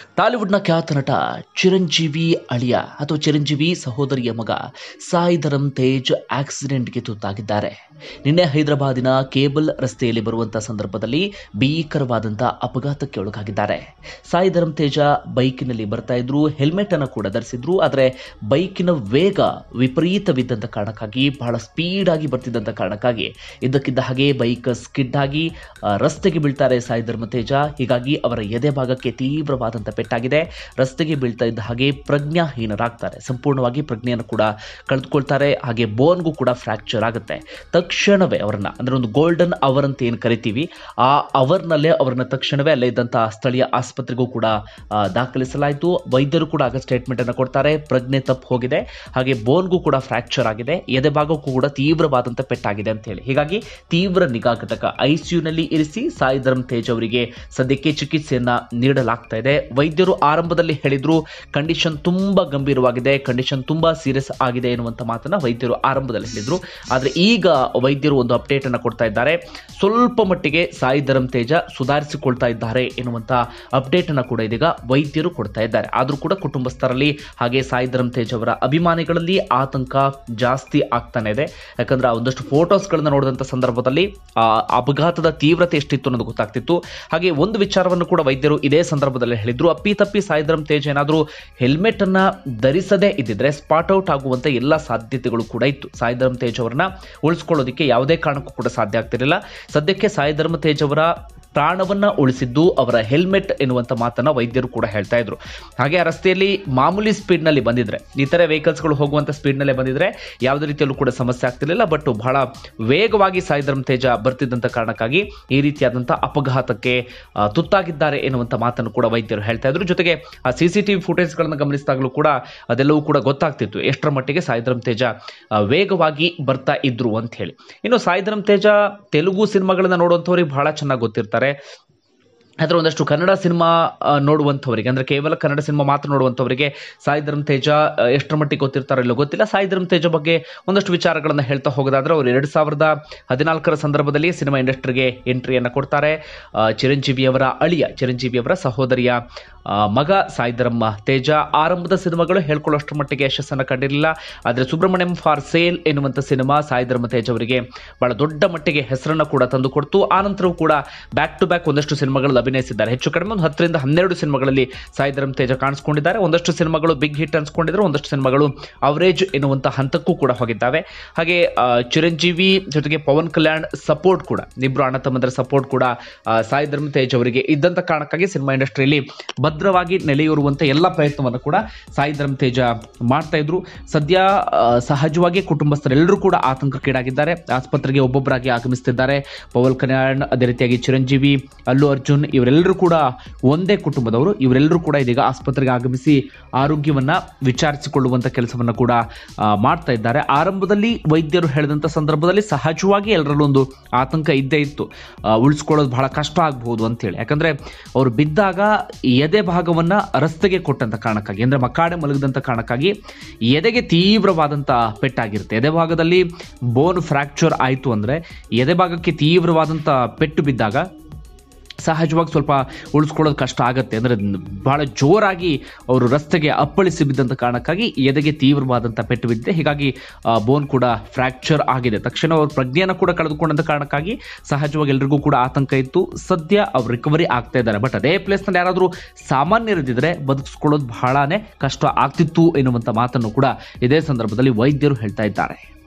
ಟಾಲಿವುಡ್ನ ಖ್ಯಾತ ನಟ ಚಿರಂಜೀವಿ ಅಳಿಯ ಅಥವಾ ಚಿರಂಜೀವಿ ಸಹೋದರಿಯ ಮಗ ಸಾಯಿ ಧರಮ್ ತೇಜ್ ಆಕ್ಸಿಡೆಂಟ್ಗೆ ತುತ್ತಾಗಿದ್ದಾರೆ. ನಿನ್ನೆ ಹೈದರಾಬಾದಿನ ಕೇಬಲ್ ರಸ್ತೆಯಲ್ಲಿ ಬರುವಂತಹ ಸಂದರ್ಭದಲ್ಲಿ ಭೀಕರವಾದಂತಹ ಅಪಘಾತಕ್ಕೆ ಒಳಗಾಗಿದ್ದಾರೆ. ಸಾಯಿ ಧರಮ್ ತೇಜ ಬೈಕಿನಲ್ಲಿ ಬರ್ತಾ ಇದ್ರು, ಹೆಲ್ಮೆಟ್ ಅನ್ನು ಕೂಡ ಧರಿಸಿದ್ರು. ಆದರೆ ಬೈಕಿನ ವೇಗ ವಿಪರೀತವಿದ್ದಂತ ಕಾರಣಕ್ಕಾಗಿ, ಬಹಳ ಸ್ಪೀಡ್ ಆಗಿ ಬರ್ತಿದ್ದಂತ ಕಾರಣಕ್ಕಾಗಿ ಇದ್ದಕ್ಕಿದ್ದ ಹಾಗೆ ಬೈಕ್ ಸ್ಕಿಡ್ ಆಗಿ ರಸ್ತೆಗೆ ಬೀಳ್ತಾರೆ ಸಾಯಿ ಧರಮ್ ತೇಜ. ಹೀಗಾಗಿ ಅವರ ಎದೆ ಭಾಗಕ್ಕೆ ತೀವ್ರವಾದಂತ ಪೆಟ್ಟಾಗಿದೆ. ರಸ್ತೆಗೆ ಬೀಳ್ತಾ ಇದ್ದ ಹಾಗೆ ಪ್ರಜ್ಞಾಹೀನರಾಗ್ತಾರೆ, ಸಂಪೂರ್ಣವಾಗಿ ಪ್ರಜ್ಞೆಯನ್ನು ಕೂಡ ಕಳೆದುಕೊಳ್ತಾರೆ. ಹಾಗೆ ಬೋನ್ಗೂ ಕೂಡ ಫ್ರಾಕ್ಚರ್ ಆಗುತ್ತೆ. ತಕ್ಷಣವೇ ಅವರನ್ನ, ಅಂದ್ರೆ ಒಂದು ಗೋಲ್ಡನ್ ಅವರ್ ಅಂತ ಏನು ಕರಿತೀವಿ, ಆ ಅವರ್ನಲ್ಲೇ ಅವರನ್ನ ತಕ್ಷಣವೇ ಅಲ್ಲೇ ಇದ್ದಂತಹ ಸ್ಥಳೀಯ ಆಸ್ಪತ್ರೆಗೂ ಕೂಡ ದಾಖಲಿಸಲಾಯಿತು. ವೈದ್ಯರು ಕೂಡ ಆಗ ಸ್ಟೇಟ್ಮೆಂಟ್ ಅನ್ನು ಕೊಡ್ತಾರೆ, ಪ್ರಜ್ಞೆ ತಪ್ಪು ಹೋಗಿದೆ, ಹಾಗೆ ಬೋನ್ಗೂ ಕೂಡ ಫ್ರಾಕ್ಚರ್ ಆಗಿದೆ, ಎದೆ ಭಾಗಕ್ಕೂ ಕೂಡ ತೀವ್ರವಾದಂತ ಪೆಟ್ಟಾಗಿದೆ ಅಂತ ಹೇಳಿ. ಹೀಗಾಗಿ ತೀವ್ರ ನಿಗಾ ಘಟಕ ಐಸಿಯುನಲ್ಲಿ ಇರಿಸಿ ಸಾಯಿ ಧರಮ್ ತೇಜ್ ಅವರಿಗೆ ಸದ್ಯಕ್ಕೆ ಚಿಕಿತ್ಸೆಯನ್ನ ನೀಡಲಾಗ್ತಾ ಇದೆ. ವೈದ್ಯರು ಆರಂಭದಲ್ಲಿ ಹೇಳಿದ್ರು ಕಂಡೀಷನ್ ತುಂಬಾ ಗಂಭೀರವಾಗಿದೆ, ಕಂಡೀಷನ್ ತುಂಬಾ ಸೀರಿಯಸ್ ಆಗಿದೆ ಎನ್ನುವಂತ ಮಾತನ್ನ ವೈದ್ಯರು ಆರಂಭದಲ್ಲಿ ಹೇಳಿದ್ರು. ಆದ್ರೆ ಈಗ ವೈದ್ಯರು ಒಂದು ಅಪ್ಡೇಟ್ ಅನ್ನು ಕೊಡ್ತಾ ಇದ್ದಾರೆ. ಸ್ವಲ್ಪ ಮಟ್ಟಿಗೆ ಸಾಯಿ ಧರಮ್ ತೇಜ ಸುಧಾರಿಸಿಕೊಳ್ತಾ ಇದ್ದಾರೆ ಎನ್ನುವಂತ ಅಪ್ಡೇಟ್ ಅನ್ನ ಕೂಡ ಇದೀಗ ವೈದ್ಯರು ಕೊಡ್ತಾ ಇದ್ದಾರೆ. ಆದ್ರೂ ಕೂಡ ಕುಟುಂಬಸ್ಥರಲ್ಲಿ ಹಾಗೆ ಸಾಯಿ ಧರಮ್ ತೇಜ್ ಅವರ ಅಭಿಮಾನಿಗಳಲ್ಲಿ ಆತಂಕ ಜಾಸ್ತಿ ಆಗ್ತಾನೆ ಇದೆ. ಯಾಕಂದ್ರೆ ಒಂದಷ್ಟು ಫೋಟೋಸ್ಗಳನ್ನ ನೋಡಿದಂತ ಸಂದರ್ಭದಲ್ಲಿ ಆ ಅಪಘಾತದ ತೀವ್ರತೆ ಎಷ್ಟಿತ್ತು ಅನ್ನೋದು ಗೊತ್ತಾಗ್ತಿತ್ತು. ಹಾಗೆ ಒಂದು ವಿಚಾರವನ್ನು ಕೂಡ ವೈದ್ಯರು ಇದೇ ಸಂದರ್ಭದಲ್ಲಿ ಹೇಳಿದ್ರು, ಅಪ್ಪಿತಪ್ಪಿ ಸಾಯಿ ಧರಮ್ ತೇಜ್ ಏನಾದರೂ ಹೆಲ್ಮೆಟ್ ಅನ್ನ ಧರಿಸದೇ ಇದ್ದಿದ್ರೆ ಸ್ಪಾಟ್ ಔಟ್ ಆಗುವಂತ ಎಲ್ಲ ಸಾಧ್ಯತೆಗಳು ಕೂಡ ಇತ್ತು. ಸಾಯಿ ಧರಮ್ ತೇಜ್ ಅವರನ್ನ ಉಳಿಸ್ಕೊಳ್ಳೋದಕ್ಕೆ ಯಾವುದೇ ಕಾರಣಕ್ಕೂ ಕೂಡ ಸಾಧ್ಯ ಆಗ್ತಿರಲಿಲ್ಲ. ಸದ್ಯಕ್ಕೆ ಸಾಯಿ ಧರಮ್ ತೇಜ್ ಅವರ ಪ್ರಾಣವನ್ನ ಉಳಿಸಿದ್ದು ಅವರ ಹೆಲ್ಮೆಟ್ ಎನ್ನುವಂತ ಮಾತನ್ನ ವೈದ್ಯರು ಕೂಡ ಹೇಳ್ತಾ ಇದ್ರು. ಹಾಗೆ ಆ ರಸ್ತೆಯಲ್ಲಿ ಮಾಮೂಲಿ ಸ್ಪೀಡ್ ನಲ್ಲಿ ಬಂದಿದ್ರೆ, ಇತರೆ ವೆಹಿಕಲ್ಸ್ಗಳು ಹೋಗುವಂತ ಸ್ಪೀಡ್ ನಲ್ಲೇ ಬಂದಿದ್ರೆ ಯಾವುದೇ ರೀತಿಯಲ್ಲೂ ಕೂಡ ಸಮಸ್ಯೆ ಆಗ್ತಿರ್ಲಿಲ್ಲ. ಬಟ್ ಬಹಳ ವೇಗವಾಗಿ ಸಾಯಿ ಧರಮ್ ತೇಜ ಬರ್ತಿದ್ದಂತ ಕಾರಣಕ್ಕಾಗಿ ಈ ರೀತಿಯಾದಂತಹ ಅಪಘಾತಕ್ಕೆ ತುತ್ತಾಗಿದ್ದಾರೆ ಎನ್ನುವಂತ ಮಾತನ್ನು ಕೂಡ ವೈದ್ಯರು ಹೇಳ್ತಾ ಇದ್ರು. ಜೊತೆಗೆ ಆ CCTV ಫುಟೇಜ್ಗಳನ್ನು ಗಮನಿಸಿದಾಗಲೂ ಕೂಡ ಅದೆಲ್ಲವೂ ಕೂಡ ಗೊತ್ತಾಗ್ತಿತ್ತು ಎಷ್ಟರ ಮಟ್ಟಿಗೆ ಸಾಯಿ ಧರಮ್ ತೇಜ ವೇಗವಾಗಿ ಬರ್ತಾ ಇದ್ರು ಅಂತ ಹೇಳಿ. ಇನ್ನು ಸಾಯಿ ಧರಮ್ ತೇಜ ತೆಲುಗು ಸಿನಿಮಾಗಳನ್ನ ನೋಡುವಂಥವ್ರಿಗೆ ಬಹಳ ಚೆನ್ನಾಗಿ ಗೊತ್ತಿರ್ತಾರೆ. ಆದರೆ ಒಂದಷ್ಟು ಕನ್ನಡ ಸಿನಿಮಾ ನೋಡುವಂಥವರಿಗೆ, ಅಂದ್ರೆ ಕೇವಲ ಕನ್ನಡ ಸಿನಿಮಾ ಮಾತ್ರ ನೋಡುವಂಥವರಿಗೆ ಸಾಯಿ ಧರಮ್ ತೇಜ ಎಷ್ಟರ ಮಟ್ಟಿಗೆ ಗೊತ್ತಿರ್ತಾರೋ ಇಲ್ಲೋ ಗೊತ್ತಿಲ್ಲ. ಸಾಯಿ ಧರಮ್ ತೇಜ ಬಗ್ಗೆ ಒಂದಷ್ಟು ವಿಚಾರಗಳನ್ನು ಹೇಳ್ತಾ ಹೋಗೋದಾದ್ರೆ, ಅವರು 2014 ಸಂದರ್ಭದಲ್ಲಿ ಸಿನಿಮಾ ಇಂಡಸ್ಟ್ರಿಗೆ ಎಂಟ್ರಿಯನ್ನು ಕೊಡ್ತಾರೆ. ಚಿರಂಜೀವಿಯವರ ಅಳಿಯ, ಚಿರಂಜೀವಿಯವರ ಸಹೋದರಿಯ ಮಗ ಸಾಯಿ ಧರಮ್ ತೇಜ. ಆರಂಭದ ಸಿನಿಮಾಗಳು ಹೇಳ್ಕೊಳ್ಳೋಷ್ಟರ ಮಟ್ಟಿಗೆ ಯಶಸ್ಸನ್ನು ಕಂಡಿರಲಿಲ್ಲ. ಆದರೆ ಸುಬ್ರಹ್ಮಣ್ಯಂ ಫಾರ್ ಸೇಲ್ ಎನ್ನುವಂಥ ಸಿನಿಮಾ ಸಾಯಿ ಧರಮ್ ತೇಜ್ ಅವರಿಗೆ ಬಹಳ ದೊಡ್ಡ ಮಟ್ಟಿಗೆ ಹೆಸರನ್ನು ಕೂಡ ತಂದು ಕೊಡ್ತು. ಆನಂತರವೂ ಕೂಡ ಬ್ಯಾಕ್ ಟು ಬ್ಯಾಕ್ ಒಂದಷ್ಟು ಸಿನಿಮಾಗಳು ಅಭಿನಯಿಸಿದ್ದಾರೆ. ಹೆಚ್ಚು ಕಡಿಮೆ ಒಂದು 10 ರಿಂದ 12 ಸಿನಿಮಾಗಳಲ್ಲಿ ಸಾಯಿ ಧರಮ್ ತೇಜ ಕಾಣಿಸ್ಕೊಂಡಿದ್ದಾರೆ. ಒಂದಷ್ಟು ಸಿನಿಮಾಗಳು ಬಿಗ್ ಹಿಟ್ ಅನ್ಸ್ಕೊಂಡಿದ್ರು, ಒಂದಷ್ಟು ಸಿನಿಮಾಗಳು ಅವರೇಜ್ ಎನ್ನುವಂಥ ಹಂತಕ್ಕೂ ಕೂಡ ಹೋಗಿದ್ದಾವೆ. ಹಾಗೆ ಚಿರಂಜೀವಿ ಜೊತೆಗೆ ಪವನ್ ಕಲ್ಯಾಣ್ ಸಪೋರ್ಟ್ ಕೂಡ, ಇಬ್ಬರು ಅಣ್ಣ ತಮ್ಮಂದರ ಸಪೋರ್ಟ್ ಕೂಡ ಸಾಯಿ ಧರಮ್ ತೇಜ್ ಅವರಿಗೆ ಇದ್ದಂತ ಕಾರಣಕ್ಕಾಗಿ ಸಿನಿಮಾ ಇಂಡಸ್ಟ್ರಿಯಲ್ಲಿ ಭದ್ರವಾಗಿ ನೆಲೆಯೂರುವಂತೆ ಎಲ್ಲ ಪ್ರಯತ್ನವನ್ನು ಕೂಡ ಸಾಯಿ ಧರಮ್ ತೇಜ ಮಾಡ್ತಾ ಇದ್ರು. ಸದ್ಯ ಸಹಜವಾಗಿ ಕುಟುಂಬಸ್ಥರೆಲ್ಲರೂ ಕೂಡ ಆತಂಕಕ್ಕೀಡಾಗಿದ್ದಾರೆ. ಆಸ್ಪತ್ರೆಗೆ ಒಬ್ಬೊಬ್ಬರಾಗಿ ಆಗಮಿಸುತ್ತಿದ್ದಾರೆ. ಪವನ್ ಕಲ್ಯಾಣ್, ಅದೇ ರೀತಿಯಾಗಿ ಚಿರಂಜೀವಿ, ಅಲ್ಲು ಅರ್ಜುನ್ ಇವರೆಲ್ಲರೂ ಕೂಡ ಒಂದೇ ಕುಟುಂಬದವರು. ಇವರೆಲ್ಲರೂ ಕೂಡ ಇದೀಗ ಆಸ್ಪತ್ರೆಗೆ ಆಗಮಿಸಿ ಆರೋಗ್ಯವನ್ನ ವಿಚಾರಿಸಿಕೊಳ್ಳುವಂತ ಕೆಲಸವನ್ನ ಕೂಡ ಮಾಡ್ತಾ ಇದ್ದಾರೆ. ಆರಂಭದಲ್ಲಿ ವೈದ್ಯರು ಹೇಳಿದಂತ ಸಂದರ್ಭದಲ್ಲಿ ಸಹಜವಾಗಿ ಎಲ್ಲರಲ್ಲೂ ಒಂದು ಆತಂಕ ಇದ್ದೇ ಇತ್ತು, ಉಳಿಸ್ಕೊಳ್ಳೋದು ಬಹಳ ಕಷ್ಟ ಆಗಬಹುದು ಅಂತ ಹೇಳಿ. ಯಾಕಂದ್ರೆ ಅವರು ಬಿದ್ದಾಗ ಎದೆ ಭಾಗವನ್ನ ರಸ್ತೆಗೆ ಕೊಟ್ಟಂತ ಕಾರಣಕ್ಕಾಗಿ, ಅಂದ್ರೆ ಮಕ್ಕಾಡೆ ಮಲಗದಂತ ಕಾರಣಕ್ಕಾಗಿ ಎದೆಗೆ ತೀವ್ರವಾದಂತ ಪೆಟ್ಟಾಗಿರುತ್ತೆ. ಎದೆ ಭಾಗದಲ್ಲಿ ಬೋನ್ ಫ್ರಾಕ್ಚರ್ ಆಯಿತು ಅಂದ್ರೆ, ಎದೆ ಭಾಗಕ್ಕೆ ತೀವ್ರವಾದಂತ ಪೆಟ್ಟು ಬಿದ್ದಾಗ ಸಹಜವಾಗಿ ಸ್ವಲ್ಪ ಉಳಿಸ್ಕೊಳ್ಳೋದು ಕಷ್ಟ ಆಗುತ್ತೆ. ಅಂದರೆ ಬಹಳ ಜೋರಾಗಿ ಅವರು ರಸ್ತೆಗೆ ಅಪ್ಪಳಿಸಿ ಬಿದ್ದಂಥ ಕಾರಣಕ್ಕಾಗಿ ಎದೆಗೆ ತೀವ್ರವಾದಂಥ ಪೆಟ್ಟು ಬಿದ್ದಿದೆ. ಹೀಗಾಗಿ ಬೋನ್ ಕೂಡ ಫ್ರಾಕ್ಚರ್ ಆಗಿದೆ. ತಕ್ಷಣ ಅವ್ರ ಪ್ರಜ್ಞೆಯನ್ನು ಕೂಡ ಕಳೆದುಕೊಂಡಂಥ ಕಾರಣಕ್ಕಾಗಿ ಸಹಜವಾಗಿ ಎಲ್ರಿಗೂ ಕೂಡ ಆತಂಕ ಇತ್ತು. ಸದ್ಯ ಅವ್ರು ರಿಕವರಿ ಆಗ್ತಾ ಇದ್ದಾರೆ. ಬಟ್ ಅದೇ ಪ್ಲೇಸ್ನಲ್ಲಿ ಯಾರಾದರೂ ಸಾಮಾನ್ಯರಿದ್ದರೆ ಬದುಕಿಸ್ಕೊಳ್ಳೋದು ಬಹಳನೇ ಕಷ್ಟ ಆಗ್ತಿತ್ತು ಎನ್ನುವಂಥ ಮಾತನ್ನು ಕೂಡ ಇದೇ ಸಂದರ್ಭದಲ್ಲಿ ವೈದ್ಯರು ಹೇಳ್ತಾ ಇದ್ದಾರೆ.